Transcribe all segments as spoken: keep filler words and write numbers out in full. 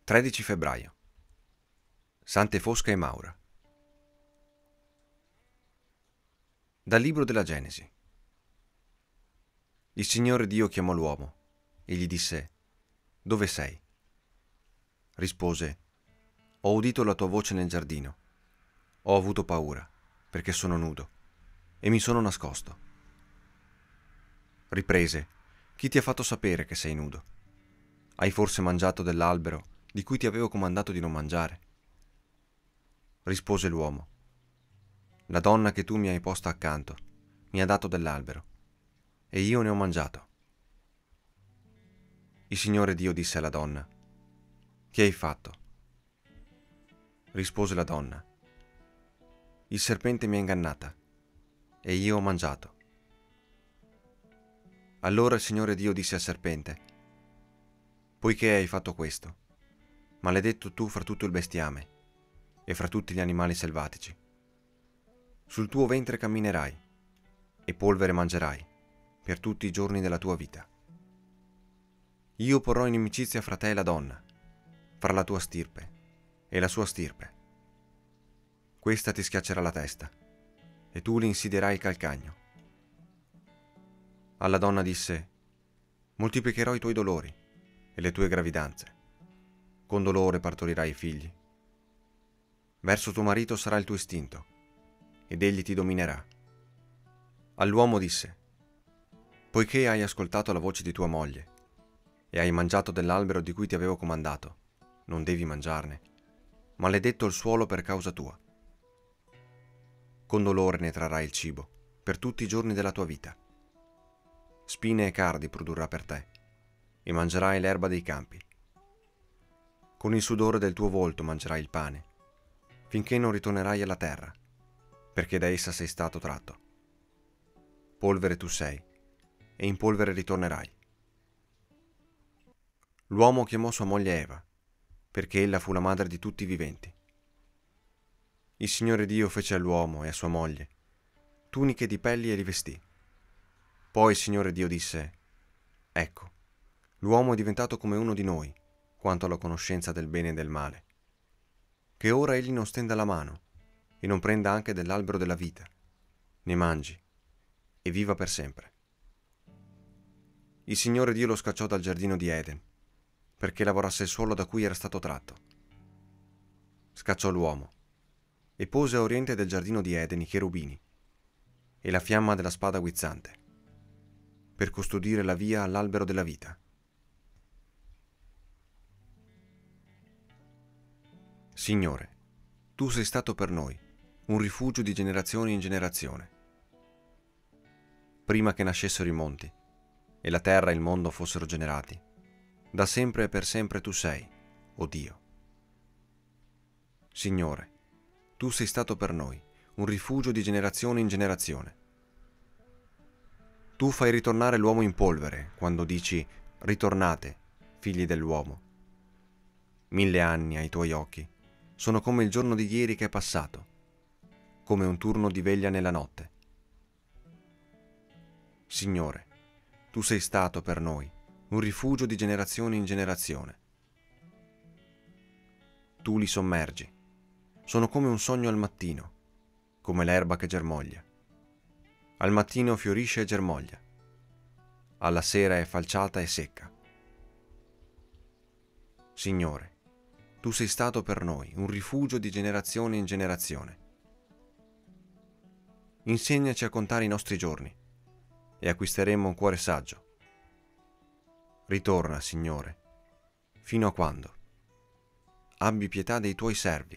tredici febbraio. Sante Fosca e Maura. Dal libro della Genesi. Il Signore Dio chiamò l'uomo e gli disse: Dove sei? Rispose: Ho udito la tua voce nel giardino. Ho avuto paura, perché sono nudo, e mi sono nascosto. Riprese: Chi ti ha fatto sapere che sei nudo? Hai forse mangiato dell'albero di cui ti avevo comandato di non mangiare? Rispose l'uomo: La donna che tu mi hai posta accanto mi ha dato dell'albero, e io ne ho mangiato. Il Signore Dio disse alla donna: Che hai fatto? Rispose la donna: Il serpente mi ha ingannata, e io ho mangiato. Allora il Signore Dio disse al serpente: Poiché hai fatto questo, maledetto tu fra tutto il bestiame e fra tutti gli animali selvatici. Sul tuo ventre camminerai, e polvere mangerai per tutti i giorni della tua vita. Io porrò inimicizia fra te e la donna, fra la tua stirpe e la sua stirpe. Questa ti schiaccerà la testa, e tu le insidierai il calcagno. Alla donna disse: Moltiplicherò i tuoi dolori e le tue gravidanze. Con dolore partorirai i figli. Verso tuo marito sarà il tuo istinto, ed egli ti dominerà. All'uomo disse: Poiché hai ascoltato la voce di tua moglie e hai mangiato dell'albero di cui ti avevo comandato, non devi mangiarne, maledetto il suolo per causa tua. Con dolore ne trarrai il cibo per tutti i giorni della tua vita. Spine e cardi produrrà per te, e mangerai l'erba dei campi. Con il sudore del tuo volto mangerai il pane, finché non ritornerai alla terra, perché da essa sei stato tratto. Polvere tu sei, e in polvere ritornerai. L'uomo chiamò sua moglie Eva, perché ella fu la madre di tutti i viventi. Il Signore Dio fece all'uomo e a sua moglie tuniche di pelli e li vestì. Poi il Signore Dio disse: Ecco, l'uomo è diventato come uno di noi, quanto alla conoscenza del bene e del male. Che ora egli non stenda la mano, e non prenda anche dell'albero della vita, ne mangi, e viva per sempre. Il Signore Dio lo scacciò dal giardino di Eden, perché lavorasse il suolo da cui era stato tratto. Scacciò l'uomo, e pose a oriente del giardino di Eden i cherubini, e la fiamma della spada guizzante, per custodire la via all'albero della vita. Signore, tu sei stato per noi un rifugio di generazione in generazione. Prima che nascessero i monti, e la terra e il mondo fossero generati, da sempre e per sempre tu sei, o Dio. Signore, tu sei stato per noi un rifugio di generazione in generazione. Tu fai ritornare l'uomo in polvere quando dici: ritornate, figli dell'uomo. Mille anni ai tuoi occhi sono come il giorno di ieri che è passato, come un turno di veglia nella notte. Signore, tu sei stato per noi un rifugio di generazione in generazione. Tu li sommergi, sono come un sogno al mattino, come l'erba che germoglia. Al mattino fiorisce e germoglia, alla sera è falciata e secca. Signore, tu sei stato per noi un rifugio di generazione in generazione. Insegnaci a contare i nostri giorni, e acquisteremo un cuore saggio. Ritorna, Signore, fino a quando? Abbi pietà dei tuoi servi.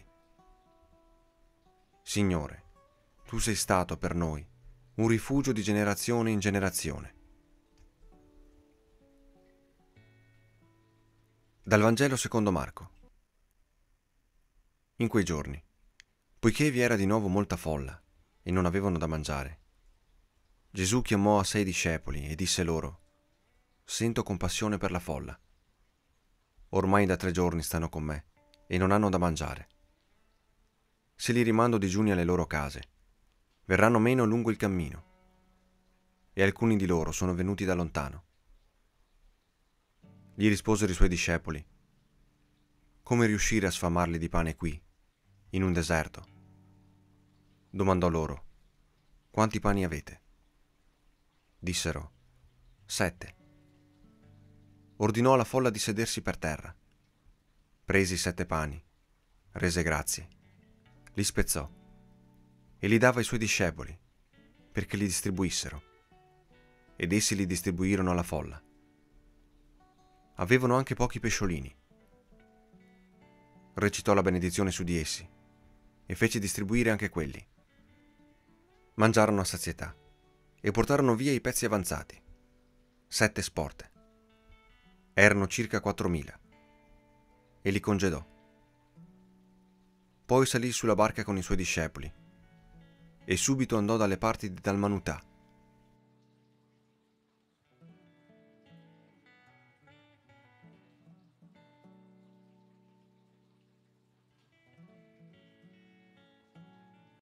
Signore, tu sei stato per noi un rifugio di generazione in generazione. Dal Vangelo secondo Marco. In quei giorni, poiché vi era di nuovo molta folla e non avevano da mangiare, Gesù chiamò a sé i discepoli e disse loro: Sento compassione per la folla. Ormai da tre giorni stanno con me e non hanno da mangiare. Se li rimando digiuni alle loro case, verranno meno lungo il cammino, e alcuni di loro sono venuti da lontano. Gli risposero i suoi discepoli: come riuscire a sfamarli di pane qui, in un deserto? Domandò loro: quanti pani avete? Dissero: sette. Ordinò alla folla di sedersi per terra. Prese i sette pani, rese grazie, li spezzò e li dava ai suoi discepoli perché li distribuissero, ed essi li distribuirono alla folla. Avevano anche pochi pesciolini. Recitò la benedizione su di essi e fece distribuire anche quelli. Mangiarono a sazietà e portarono via i pezzi avanzati, sette sporte. Erano circa quattromila, e li congedò. Poi salì sulla barca con i suoi discepoli e subito andò dalle parti di Dalmanutà,